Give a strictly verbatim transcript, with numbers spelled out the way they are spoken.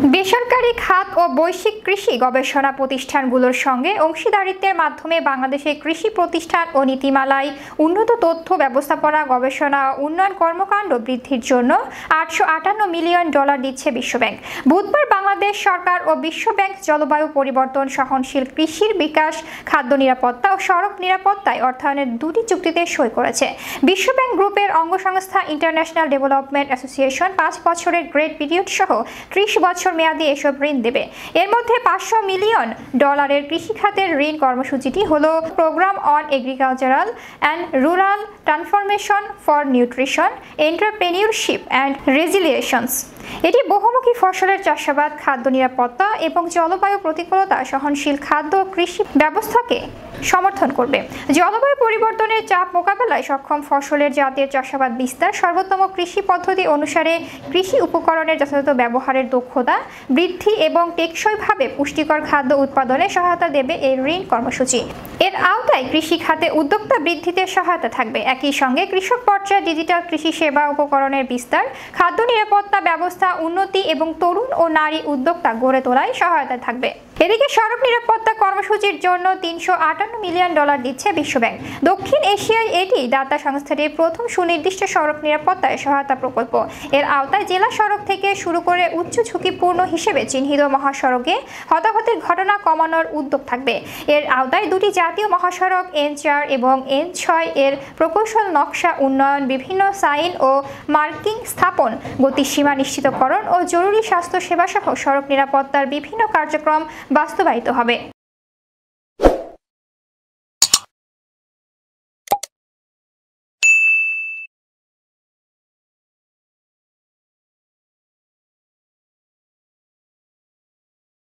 বেসরকারি খাত ও বৈশ্বিক কৃষি গবেষণা প্রতিষ্ঠানগুলোর সঙ্গে অংশীদারিত্বের মাধ্যমে বাংলাদেশের কৃষি প্রতিষ্ঠান ও নীতিমালায় উন্নত তথ্য ব্যবস্থাপনা গবেষণা ও উন্নয়ন কর্মকাণ্ড বৃদ্ধির জন্য আটশো আটান্ন মিলিয়ন ডলার দিচ্ছে বিশ্বব্যাংক। বুধবার বাংলাদেশ সরকার ও বিশ্বব্যাংক জলবায়ু পরিবর্তন সহনশীল কৃষির বিকাশ, খাদ্য নিরাপত্তা ও সড়ক নিরাপত্তায় অর্থায়নের দুটি চুক্তিতে সই করেছে। বিশ্বব্যাংক গ্রুপের অঙ্গসংস্থা ইন্টারন্যাশনাল ডেভেলপমেন্ট অ্যাসোসিয়েশন পাঁচ বছরের গ্রেড পিরিয়ড সহ ত্রিশ বছর মেয়াদী এসব ঋণ দেবে। এর মধ্যে পাঁচশো মিলিয়ন ডলারের কৃষি খাতের ঋণ কর্মসূচিটি হল program on agricultural and rural transformation for nutrition, entrepreneurship and resilience. এটি বহুমুখী ফসলের চাষাবাদ, খাদ্য নিরাপত্তা এবং জলবায়ু প্রতিকূলতা সহনশীল খাদ্য কৃষি ব্যবস্থাকে সমর্থন করবে। জলবায়ু পরিবর্তনের চাপ মোকাবেলায় সক্ষম ফসলের জাতের চাষাবাদ বিস্তার, সর্বোত্তম কৃষি পদ্ধতি অনুসারে কৃষি উপকরণের যথাযথ ব্যবহারের দক্ষতা বৃদ্ধি এবং টেকসইভাবে পুষ্টিকর খাদ্য উৎপাদনে সহায়তা দেবে এই ঋণ কর্মসূচি। এর আওতায় কৃষি খাতে উদ্যোক্তা বৃদ্ধিতে সহায়তা থাকবে। একই সঙ্গে কৃষক পর্যায়ে ডিজিটাল কৃষি সেবা উপকরণের বিস্তার, খাদ্য নিরাপত্তা ব্যবস্থা উন্নতি এবং তরুণ ও নারী উদ্যোক্তা গড়ে তোলায় সহায়তা থাকবে। এদিকে সড়ক নিরাপত্তা কর্মসূচির জন্য তিনশো আটান্ন মিলিয়ন ডলার দিচ্ছে বিশ্বব্যাংক। দক্ষিণ এশিয়ায় এটি দাতা সংস্থাটির প্রথম সুনির্দিষ্ট সড়ক নিরাপত্তায় সহায়তা প্রকল্প। এর আওতায় জেলা সড়ক থেকে শুরু করে উচ্চ ঝুঁকিপূর্ণ হিসেবে চিহ্নিত মহাসড়কে হতাহতের ঘটনা কমানোর উদ্যোগ থাকবে। এর আওতায় দুটি জাতীয় মহাসড়ক এন চার এবং এন ছয় এর প্রকৌশল নকশা উন্নয়ন, বিভিন্ন সাইন ও মার্কিং স্থাপন, গতিসীমা নিশ্চিতকরণ ও জরুরি স্বাস্থ্য সেবা সহ সড়ক নিরাপত্তার বিভিন্ন কার্যক্রম বাস্তবায়িত হবে।